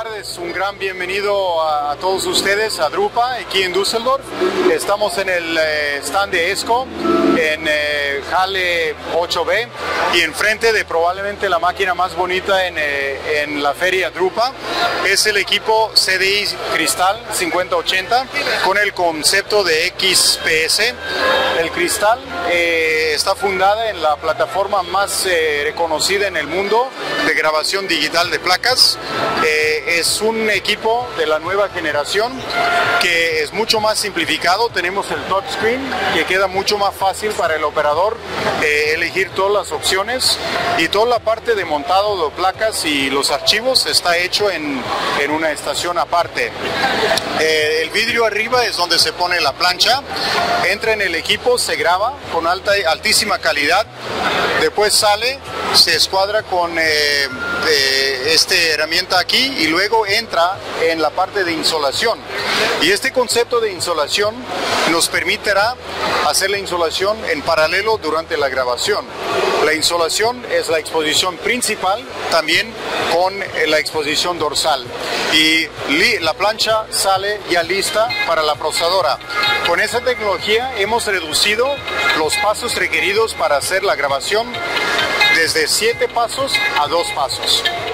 tardes, un gran bienvenido a todos ustedes a Drupa, aquí en Düsseldorf. Estamos en el stand de ESCO, en Halle 8B, y enfrente de probablemente la máquina más bonita en la feria Drupa. Es el equipo CDI Cristal 5080 con el concepto de XPS. El Cristal está fundada en la plataforma más reconocida en el mundo de grabación digital de placas. Es un equipo de la nueva generación que es mucho más simplificado. Tenemos el touchscreen que queda mucho más fácil para el operador elegir todas las opciones, y toda la parte de montado de placas y los archivos está hecho en una estación aparte. El vidrio arriba es donde se pone la plancha, entra en el equipo, se graba con altísima calidad, después sale, se escuadra con esta herramienta aquí y luego entra en la parte de insolación. Y este concepto de insolación nos permitirá hacer la insolación en paralelo durante la grabación. La insolación es la exposición principal, también con la exposición dorsal, y la plancha sale ya lista para la procesadora. Con esta tecnología hemos reducido los pasos requeridos para hacer la grabación desde 7 pasos a 2 pasos.